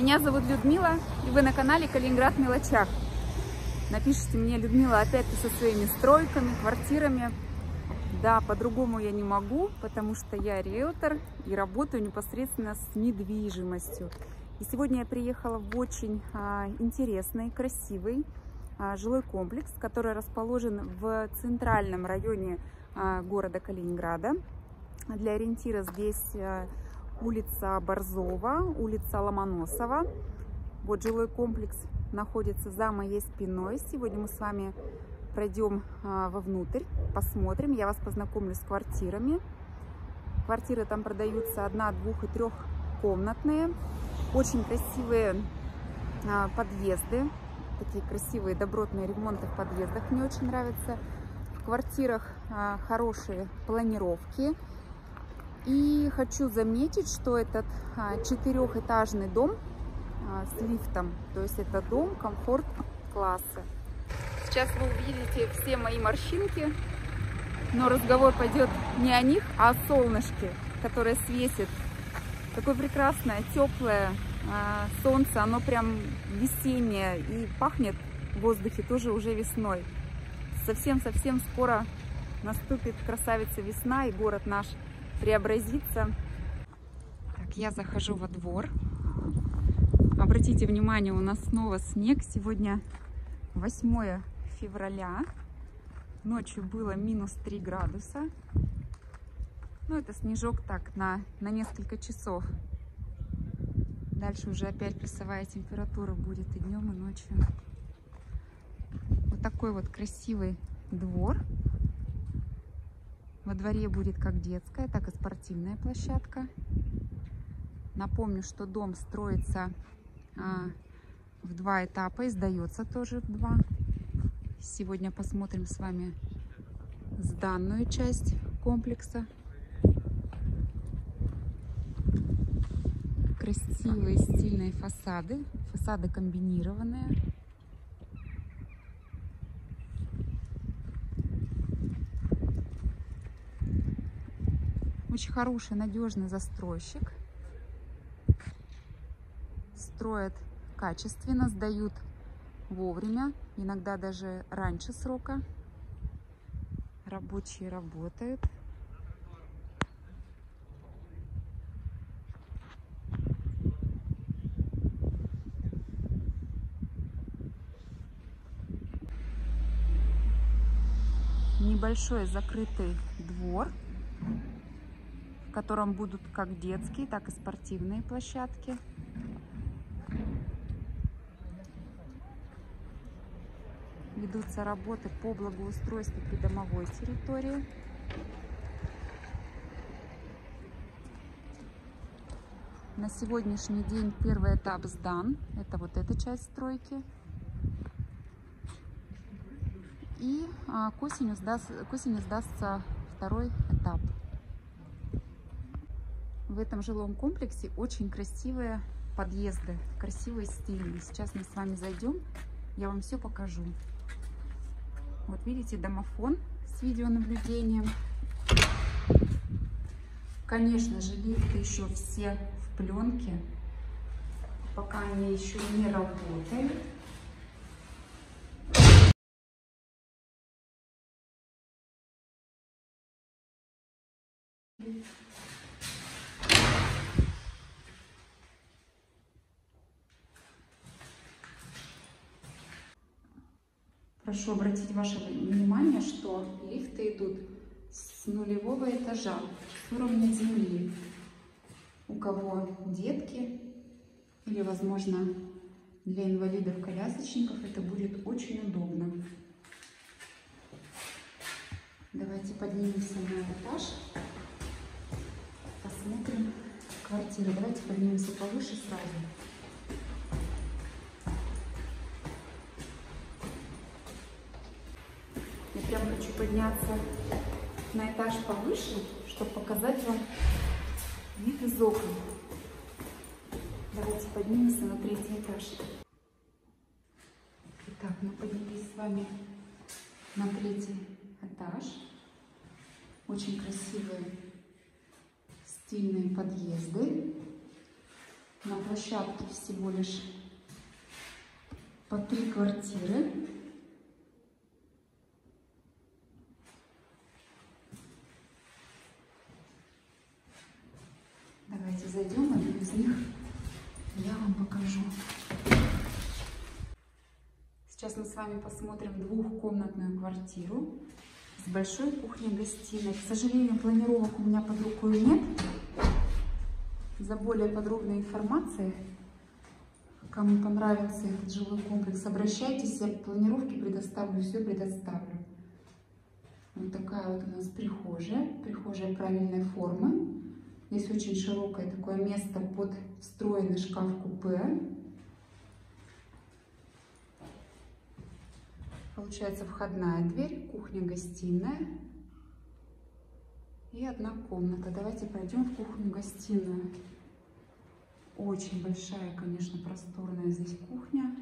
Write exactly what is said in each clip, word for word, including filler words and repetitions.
Меня зовут Людмила, и вы на канале Калининград в мелочах. Напишите мне: Людмила, опять ты со своими стройками, квартирами. Да, по-другому я не могу, потому что я риэлтор и работаю непосредственно с недвижимостью. И сегодня я приехала в очень а, интересный, красивый а, жилой комплекс, который расположен в центральном районе а, города Калининграда. Для ориентира здесь а, улица Борзова, улица Ломоносова. Вот жилой комплекс находится за моей спиной. Сегодня мы с вами пройдем а, вовнутрь, посмотрим. Я вас познакомлю с квартирами. Квартиры там продаются одна-, двух- и трехкомнатные. Очень красивые а, подъезды. Такие красивые добротные ремонты в подъездах мне очень нравятся. В квартирах а, хорошие планировки. И хочу заметить, что этот а, четырехэтажный дом а, с лифтом. То есть это дом комфорт-класса. Сейчас вы увидите все мои морщинки, но разговор пойдет не о них, а о солнышке, которое светит. Такое прекрасное, теплое а, солнце, оно прям весеннее и пахнет в воздухе тоже уже весной. Совсем-совсем скоро наступит красавица весна, и город наш преобразится. Так, я захожу во двор. Обратите внимание, у нас снова снег. Сегодня восьмое февраля. Ночью было минус три градуса. Ну, это снежок так, на, на несколько часов. Дальше уже опять плюсовая температура будет и днем, и ночью. Вот такой вот красивый двор. Во дворе будет как детская, так и спортивная площадка. Напомню, что дом строится а, в два этапа и сдается тоже в два. Сегодня посмотрим с вами сданную часть комплекса. Красивые стильные фасады. Фасады комбинированные. Очень хороший, надежный застройщик. Строят качественно, сдают вовремя, иногда даже раньше срока. Рабочие работают. Небольшой закрытый двор, в котором будут как детские, так и спортивные площадки. Ведутся работы по благоустройству придомовой территории. На сегодняшний день первый этап сдан. Это вот эта часть стройки. И а, к осени сдаст, к осени сдастся второй этап. В этом жилом комплексе очень красивые подъезды, красивые, стильные. Сейчас мы с вами зайдем, я вам все покажу. Вот видите, домофон с видеонаблюдением. Конечно же, лифты еще все в пленке, пока они еще не работают. Прошу обратить ваше внимание, что лифты идут с нулевого этажа, с уровня земли. У кого детки или, возможно, для инвалидов-колясочников это будет очень удобно. Давайте поднимемся на этаж, посмотрим квартиру. Давайте поднимемся повыше сразу. Я прям хочу подняться на этаж повыше, чтобы показать вам вид из окон. Давайте поднимемся на третий этаж. Итак, мы поднялись с вами на третий этаж. Очень красивые стильные подъезды. На площадке всего лишь по три квартиры. Давайте зайдем в одну из них, я вам покажу. Сейчас мы с вами посмотрим двухкомнатную квартиру с большой кухней-гостиной. К сожалению, планировок у меня под рукой нет. За более подробной информацией, кому понравится этот жилой комплекс, обращайтесь, я планировки предоставлю, все предоставлю. Вот такая вот у нас прихожая, прихожая правильной формы. Здесь очень широкое такое место под встроенный шкаф-купе. Получается входная дверь, кухня-гостиная и одна комната. Давайте пройдем в кухню-гостиную. Очень большая, конечно, просторная здесь кухня.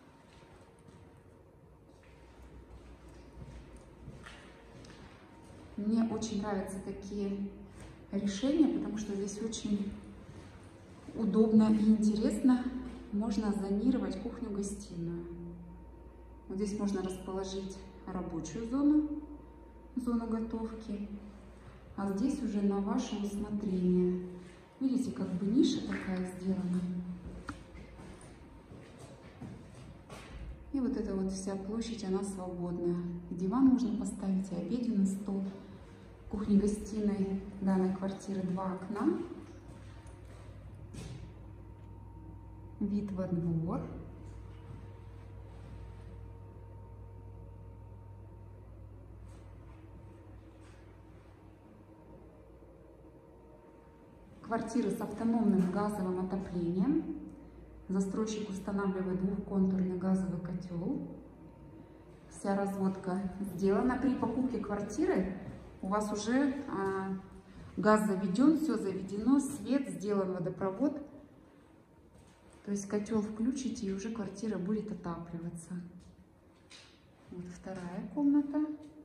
Мне очень нравятся такие решения, потому что здесь очень удобно и интересно. Можно зонировать кухню-гостиную. Вот здесь можно расположить рабочую зону, зону готовки, а здесь уже на ваше усмотрение. Видите, как бы ниша такая сделана. И вот эта вот вся площадь, она свободная. Диван можно поставить и обеденный стол. В кухне-гостиной данной квартиры два окна. Вид во двор. Квартиры с автономным газовым отоплением. Застройщик устанавливает двухконтурный газовый котел. Вся разводка сделана. При покупке квартиры у вас уже а, газ заведен, все заведено, свет сделан, водопровод. То есть котел включите, и уже квартира будет отапливаться. Вот вторая комната.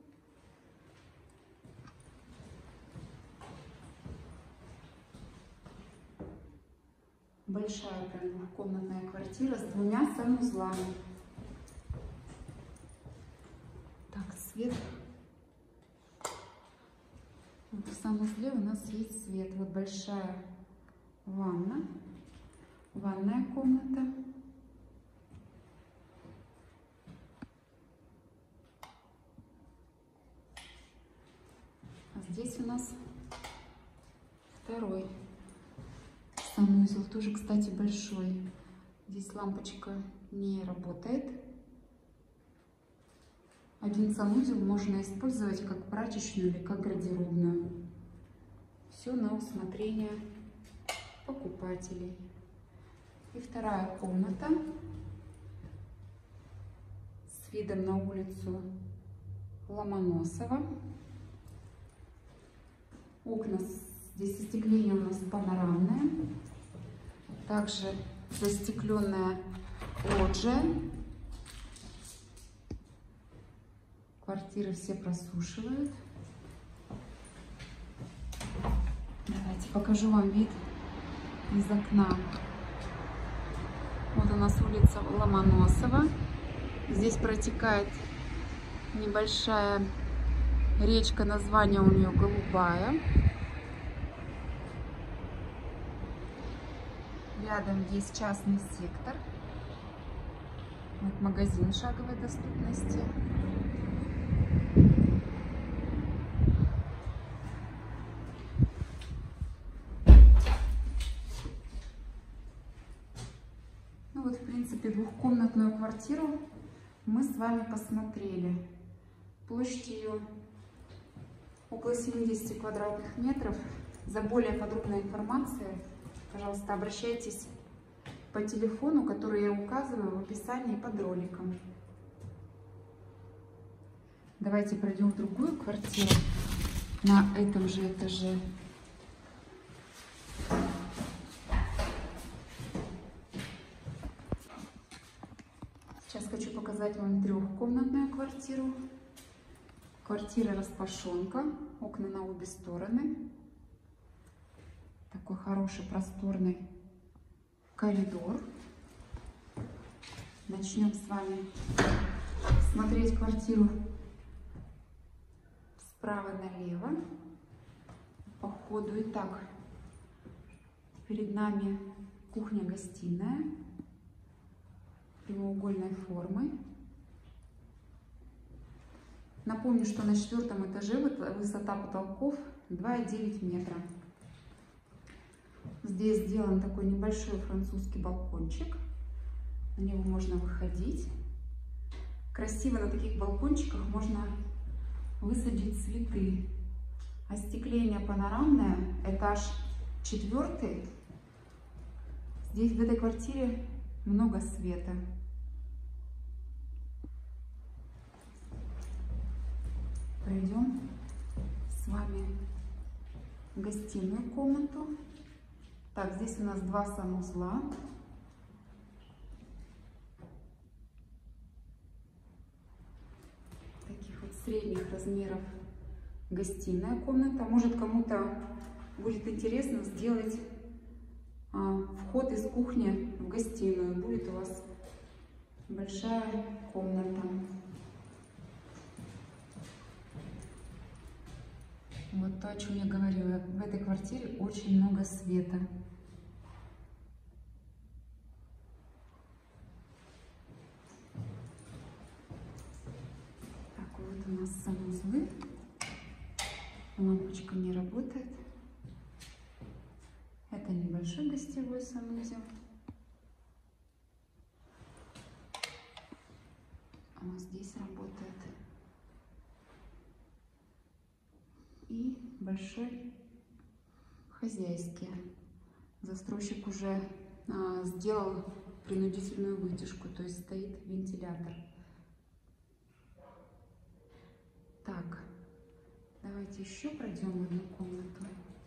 Большая прям двухкомнатная квартира с двумя санузлами. Так, свет. Вот в санузле у нас есть свет. Вот большая ванна. Ванная комната. А здесь у нас второй санузел, тоже, кстати, большой. Здесь лампочка не работает. Один санузел можно использовать как прачечную или как гардеробную. Все на усмотрение покупателей. И вторая комната с видом на улицу Ломоносова. Окна, здесь остекление у нас панорамное. Также застекленная лоджия. Квартиры все просушивают. Давайте покажу вам вид из окна. Вот у нас улица Ломоносова. Здесь протекает небольшая речка, название у нее Голубая. Рядом есть частный сектор. Вот магазин шаговой доступности. Ну вот, в принципе, двухкомнатную квартиру мы с вами посмотрели. Площадь ее около семидесяти квадратных метров. За более подробной информацией, пожалуйста, обращайтесь по телефону, который я указываю в описании под роликом. Давайте пройдем в другую квартиру на этом же этаже. Сейчас хочу показать вам трехкомнатную квартиру. Квартира распашонка, окна на обе стороны. Такой хороший просторный коридор. Начнем с вами смотреть квартиру справа налево по ходу. Итак, перед нами кухня-гостиная прямоугольной формы. Напомню, что на четвертом этаже высота потолков два и девять метра. Здесь сделан такой небольшой французский балкончик. На него можно выходить. Красиво на таких балкончиках можно высадить цветы. Остекление панорамное, этаж четвертый. Здесь в этой квартире много света. Пройдем с вами в гостиную комнату. Так, здесь у нас два санузла. Таких вот средних размеров гостиная комната. Может, кому-то будет интересно сделать а, вход из кухни в гостиную. Будет у вас большая комната. Вот то, о чем я говорила. В этой квартире очень много света. Так, вот у нас санузлы. Лампочка не работает. Это небольшой гостевой санузел. А вот здесь работает. И большой хозяйский. Застройщик уже а, сделал принудительную вытяжку, то есть стоит вентилятор. Так, давайте еще пройдем в одну комнату.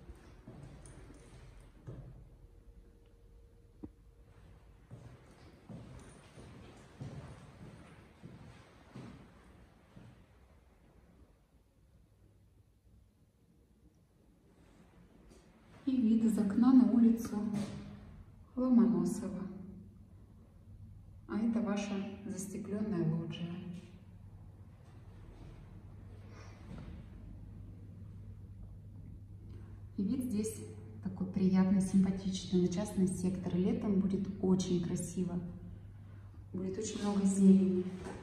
И вид из окна на улицу Ломоносова. А это ваша застекленная лоджия. И вид здесь такой приятный, симпатичный, на частный сектор. Летом будет очень красиво. Будет очень много зелени.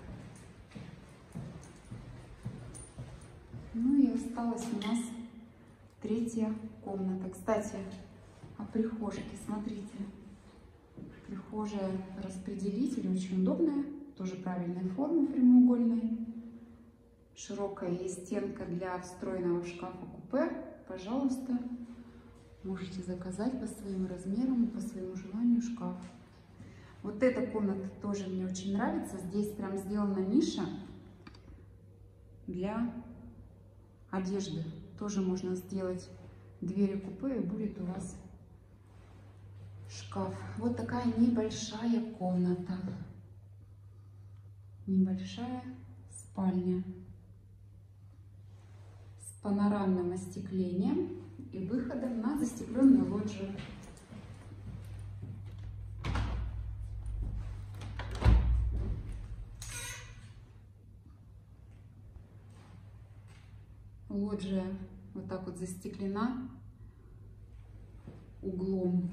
Ну и осталось у нас третья комната. Кстати, о прихожке. Смотрите. Прихожая распределитель очень удобная. Тоже правильной формы, прямоугольной. Широкая есть стенка для встроенного в шкафа купе. Пожалуйста, можете заказать по своим размерам, по своему желанию шкаф. Вот эта комната тоже мне очень нравится. Здесь прям сделана ниша для одежды. Тоже можно сделать двери купе, и будет у вас шкаф. Вот такая небольшая комната. Небольшая спальня. С панорамным остеклением и выходом на застекленную лоджию. Лоджия вот так вот застеклена углом.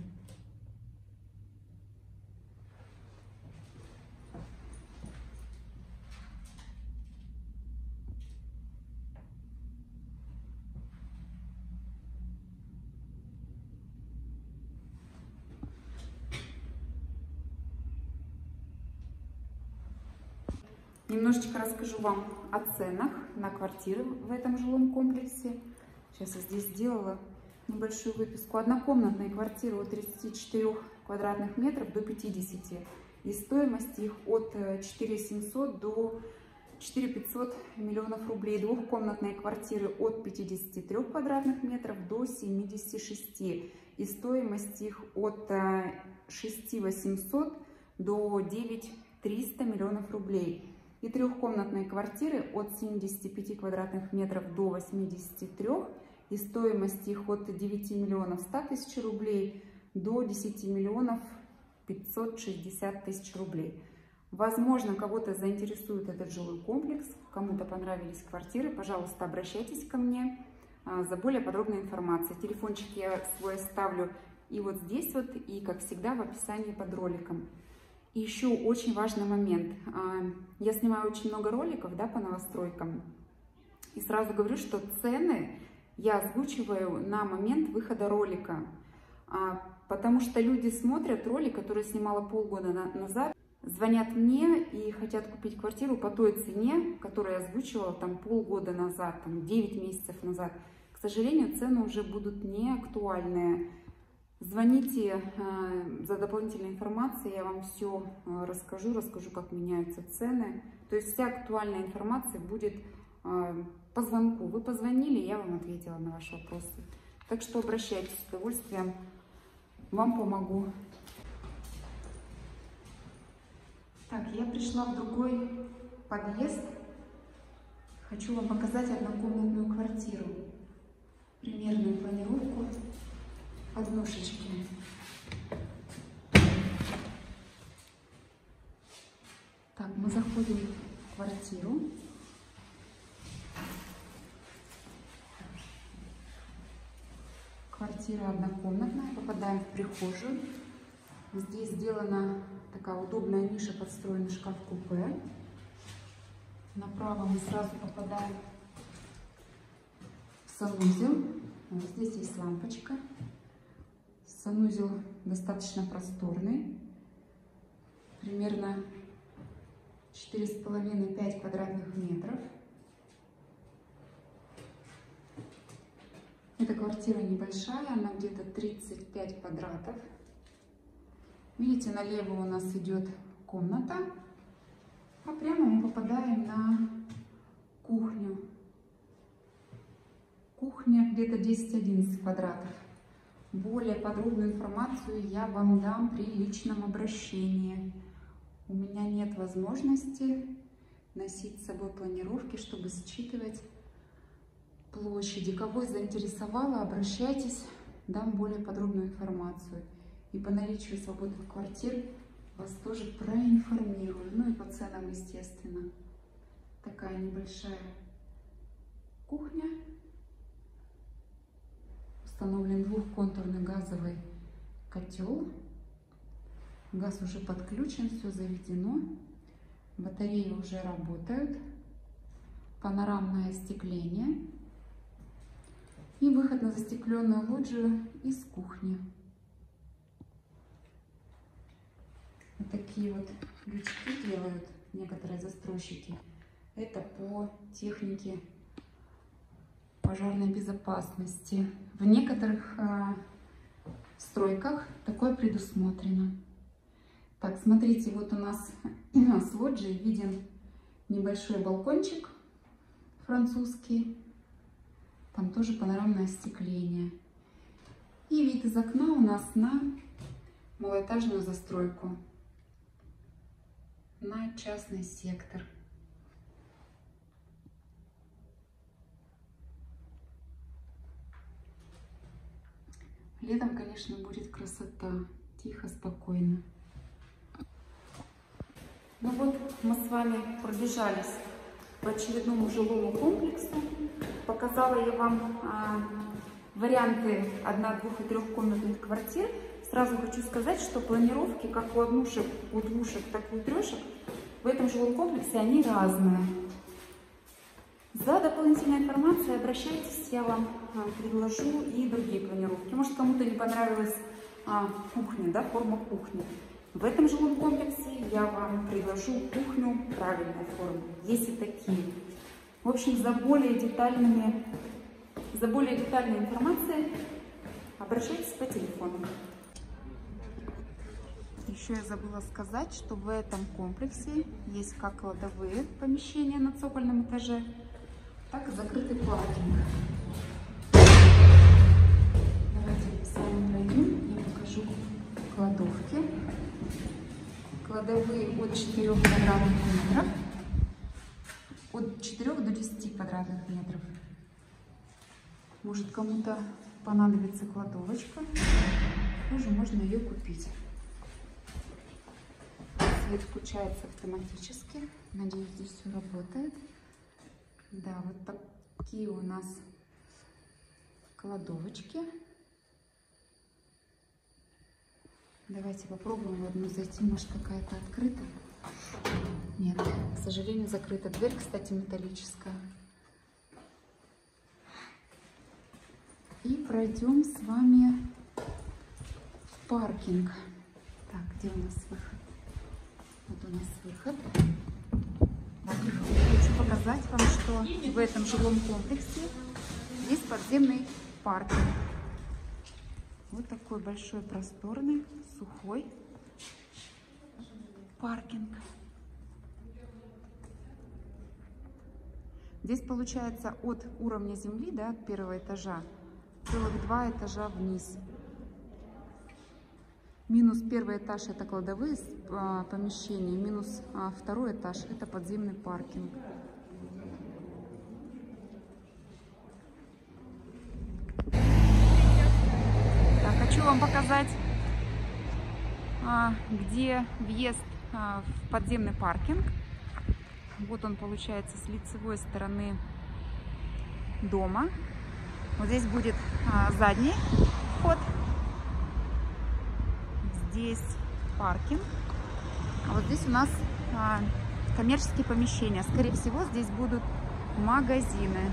Немножечко расскажу вам о ценах на квартиры в этом жилом комплексе. Сейчас я здесь сделала небольшую выписку. Однокомнатные квартиры от тридцати четырёх квадратных метров до пятидесяти. И стоимость их от четырёх тысяч семисот до четырёх тысяч пятисот миллионов рублей. Двухкомнатные квартиры от пятидесяти трёх квадратных метров до семидесяти шести. И стоимость их от шести тысяч восьмисот до девяти тысяч трёхсот миллионов рублей. И трехкомнатные квартиры от семидесяти пяти квадратных метров до восьмидесяти трёх, и стоимость их от девяти миллионов ста тысяч рублей до десяти миллионов пятьсот шестьдесят тысяч рублей. Возможно, кого-то заинтересует этот жилой комплекс, кому-то понравились квартиры, пожалуйста, обращайтесь ко мне за более подробной информацией. Телефончик я свой оставлю и вот здесь вот, и, как всегда, в описании под роликом. И еще очень важный момент. Я снимаю очень много роликов, да, по новостройкам. И сразу говорю, что цены я озвучиваю на момент выхода ролика. Потому что люди смотрят ролик, который я снимала полгода назад, звонят мне и хотят купить квартиру по той цене, которую я озвучивала там полгода назад, там девять месяцев назад. К сожалению, цены уже будут не актуальные. Звоните э, за дополнительной информацией, я вам все э, расскажу, расскажу, как меняются цены. То есть вся актуальная информация будет э, по звонку. Вы позвонили, я вам ответила на ваши вопросы. Так что обращайтесь, с удовольствием вам помогу. Так, я пришла в другой подъезд. Хочу вам показать однокомнатную квартиру. Примерную планировку. Однушечки. Так, мы заходим в квартиру. Квартира однокомнатная. Попадаем в прихожую. Здесь сделана такая удобная ниша, подстроенный шкаф-купе. Направо мы сразу попадаем в санузел. Вот здесь есть лампочка. Санузел достаточно просторный, примерно четыре с половиной — пять квадратных метров. Эта квартира небольшая, она где-то тридцать пять квадратов. Видите, налево у нас идет комната, а прямо мы попадаем на кухню. Кухня где-то десять-одиннадцать квадратов. Более подробную информацию я вам дам при личном обращении. У меня нет возможности носить с собой планировки, чтобы считывать площади. Кого заинтересовало, обращайтесь, дам более подробную информацию. И по наличию свободных квартир вас тоже проинформирую. Ну и по ценам, естественно. Такая небольшая кухня. Установлен двухконтурный газовый котел. Газ уже подключен, все заведено. Батареи уже работают. Панорамное остекление. И выход на застекленную лоджию из кухни. Вот такие вот лючки делают некоторые застройщики. Это по технике пожарной безопасности. В некоторых э, стройках такое предусмотрено. Так, смотрите, вот у нас с лоджией виден небольшой балкончик французский. Там тоже панорамное остекление. И вид из окна у нас на малоэтажную застройку, на частный сектор. Летом, конечно, будет красота. Тихо, спокойно. Ну вот, мы с вами пробежались по очередному жилому комплексу. Показала я вам а, варианты одно-, двух- и трехкомнатных квартир. Сразу хочу сказать, что планировки, как у однушек, у двушек, так и у трешек, в этом жилом комплексе они разные. За дополнительной информацией обращайтесь, я вам а, предложу и другие планировки. Может, кому-то не понравилась а, кухня, да, форма кухни. В этом жилом комплексе я вам предложу кухню правильной формы. Есть и такие. В общем, за более детальными, за более детальной информацией обращайтесь по телефону. Еще я забыла сказать, что в этом комплексе есть как кладовые помещения на цокольном этаже, так и закрытый паркинг. Давайте с вами пройдем, я покажу кладовки. Кладовые от четырёх квадратных метров, от четырёх до десяти квадратных метров. Может, кому-то понадобится кладовочка, тоже можно ее купить. свет включается автоматически. Надеюсь, здесь все работает. Да, вот такие у нас кладовочки. Давайте попробуем в одну зайти. Может, какая-то открыта? Нет, к сожалению, закрыта. Дверь, кстати, металлическая. И пройдем с вами в паркинг. Так, где у нас выход? Вот у нас выход. Так, хочу показать вам, что в этом жилом комплексе есть подземный паркинг. Вот такой большой, просторный, сухой паркинг. Здесь получается от уровня земли, да, от первого этажа, целых два этажа вниз. Минус первый этаж — это кладовые а, помещения, минус а, второй этаж — это подземный паркинг. Так, хочу вам показать, а, где въезд а, в подземный паркинг. Вот он получается с лицевой стороны дома. Вот здесь будет а, задний вход. Здесь паркинг, а вот здесь у нас а, коммерческие помещения. Скорее всего, здесь будут магазины.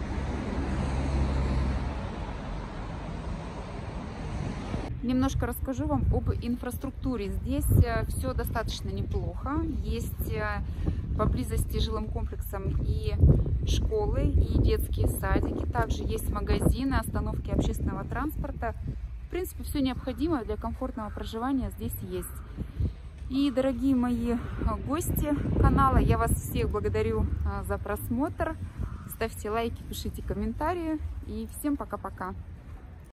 Немножко расскажу вам об инфраструктуре. Здесь все достаточно неплохо. Есть поблизости с жилым комплексом и школы, и детские садики. Также есть магазины, остановки общественного транспорта. В принципе, все необходимое для комфортного проживания здесь есть. И, дорогие мои гости канала, я вас всех благодарю за просмотр. Ставьте лайки, пишите комментарии. И всем пока-пока.